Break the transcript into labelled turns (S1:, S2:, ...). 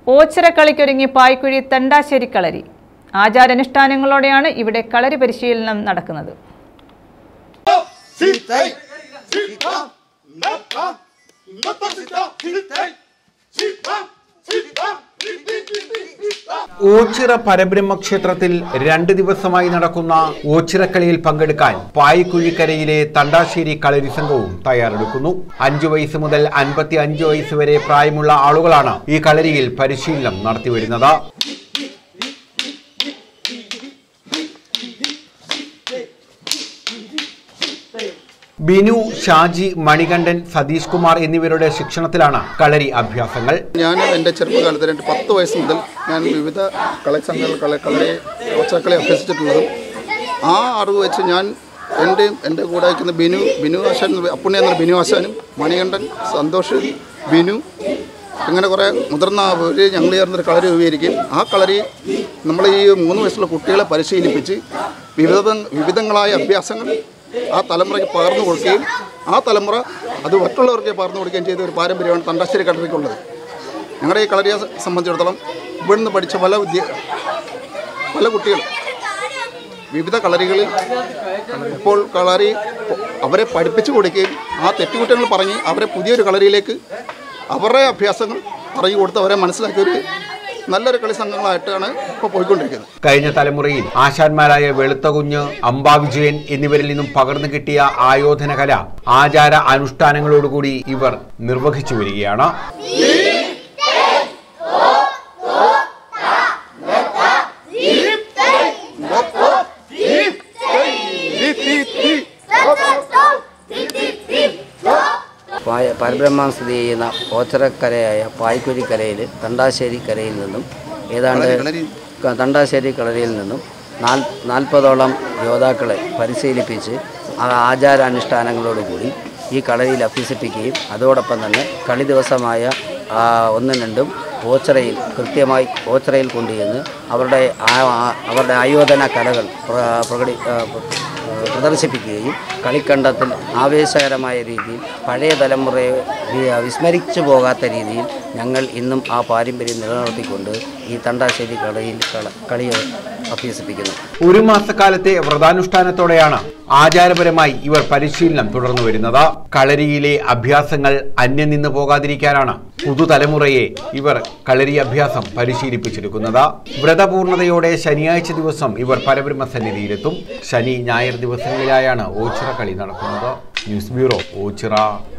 S1: ഓച്ചിറക്കളിക്കൊരുങ്ങി പായ്ക്കുഴി തണ്ടാശ്ശേരി കളരി. ആചാരാനുഷ്ഠാനങ്ങളോടെയാണ് ഇവിടെ കളരി പരിശീലനം നടക്കുന്നത്.
S2: ഓച്ചിറ പരബ്രഹ്മ ക്ഷേത്രത്തിൽ 2 ദിവസമായി നടക്കുന്ന ഓച്ചിറക്കളിയിൽ പങ്കെടുക്കാൻ പായ്ക്കുഴിക്കരയിലെ തണ്ടാശ്ശേരി കളരി സംഘവും തയ്യാറെടുക്കുന്നു. 5 വയസ്സ് മുതൽ 55 വയസ്സ് വരെ പ്രായമുള്ള ആളുകളാണ് ഈ കളരിയിൽ പരിശീലനം നടത്തിവരുന്നത്. ബിനു, ഷാജി, മണികണ്ഠൻ, സതീഷ് കുമാർ എന്നിവരുടെ ശിക്ഷണത്തിലാണ് കളരി അഭ്യാസങ്ങൾ.
S3: ഞാൻ എൻ്റെ ചെറുപ്പകാലത്ത് 10 വയസ്സ് മുതൽ ഞാൻ വിവിധ കളരി സംഘങ്ങൾ കളരി ഓച്ചിറക്കളി അഭ്യസിച്ചിട്ടുള്ളതും ആ അറിവ് വെച്ച് ഞാൻ എൻ്റെ കൂടെ വയ്ക്കുന്ന ബിനു ആശാൻ, അപ്പുണ്ണി എന്ന ബിനു ആശാനും, മണികണ്ഠൻ, സന്തോഷ്, ബിനു, ഇങ്ങനെ കുറേ മുതിർന്ന ഞങ്ങൾ ചേർന്നൊരു കളരി രൂപീകരിക്കും. ആ കളരി നമ്മൾ ഈ 3 വയസ്സുള്ള കുട്ടികളെ പരിശീലിപ്പിച്ച് വിവിധങ്ങളായ അഭ്യാസങ്ങൾ ആ തലമുറയ്ക്ക് പകർന്നു കൊടുക്കുകയും ആ തലമുറ അത് മറ്റുള്ളവർക്ക് പകർന്നു കൊടുക്കുകയും ചെയ്ത ഒരു പാരമ്പര്യമാണ് തണ്ടാശ്ശേരി കളരിക്കുള്ളത്. ഞങ്ങളുടെ ഈ കളരിയെ സംബന്ധിച്ചിടത്തോളം ഇവിടുന്ന് പഠിച്ച പല കുട്ടികൾ വിവിധ കളരികളിൽ ഇപ്പോൾ കളരി അവരെ പഠിപ്പിച്ചു കൊടുക്കുകയും ആ തെറ്റുകുറ്റങ്ങൾ പറഞ്ഞ് അവരെ പുതിയൊരു കളരിയിലേക്ക് അവരുടെ അഭ്യാസങ്ങൾ പറഞ്ഞു കൊടുത്ത് അവരെ മനസ്സിലാക്കിയൊരു നല്ലൊരു കളി സംഘങ്ങളായിട്ടാണ് ഇപ്പോൾ പോയിക്കൊണ്ടിരിക്കുന്നത്.
S2: കഴിഞ്ഞ തലമുറയിൽ ആശാന്മാരായ വെളുത്തകുഞ്ഞ്, അംബാവിജയൻ എന്നിവരിൽ നിന്നും പകർന്നു കിട്ടിയ ആയോധന കല ആചാര അനുഷ്ഠാനങ്ങളോടുകൂടി ഇവർ നിർവഹിച്ചു വരികയാണ്.
S4: പരബ്രഹ്മം സ്ഥിതി ചെയ്യുന്ന ഓച്ചിറക്കരയായ പായ്ക്കുഴിക്കരയിൽ തണ്ടാശ്ശേരി കരയിൽ നിന്നും തണ്ടാശ്ശേരി കളരിയിൽ നിന്നും 40ഓളം യോദ്ധാക്കളെ പരിശീലിപ്പിച്ച് ആചാരാനുഷ്ഠാനങ്ങളോടുകൂടി ഈ കളരിയിൽ അഭ്യസിപ്പിക്കുകയും അതോടൊപ്പം തന്നെ കളി ദിവസമായ 1-2 ഓച്ചിറയിൽ കൃത്യമായി ഓച്ചിറയിൽ കൊണ്ടുചെന്ന് അവരുടെ ആയോധന കലകൾ പ്രദർശിപ്പിക്കുകയും കളിക്കണ്ടത്തിൽ ആവേശകരമായ രീതിയിൽ പഴയ തലമുറയെ വിസ്മരിച്ചു പോകാത്ത രീതിയിൽ ഞങ്ങൾ ഇന്നും ആ പാരമ്പര്യം നിലനിർത്തിക്കൊണ്ട് ഈ തണ്ടാശ്ശേരി കളരിയിൽ കളിയെ അഭ്യസിപ്പിക്കുന്നു.
S2: 1 മാസക്കാലത്തെ വ്രതാനുഷ്ഠാനത്തോടെയാണ് ആചാരപരമായി ഇവർ പരിശീലനം തുടർന്നു വരുന്നത്. കളരിയിലെ അഭ്യാസങ്ങൾ അന്യം നിന്ന് പോകാതിരിക്കാനാണ് പുതുതലമുറയെ ഇവർ കളരി അഭ്യാസം പരിശീലിപ്പിച്ചെടുക്കുന്നത്. വ്രതപൂർണതയോടെ ശനിയാഴ്ച ദിവസം ഇവർ പരബ്രഹ്മ സന്നിധിയിലെത്തും. ശനി, ഞായർ ദിവസങ്ങളിലായാണ് ഓച്ചിറ കളി നടക്കുന്നത്. News bureau, Ochira.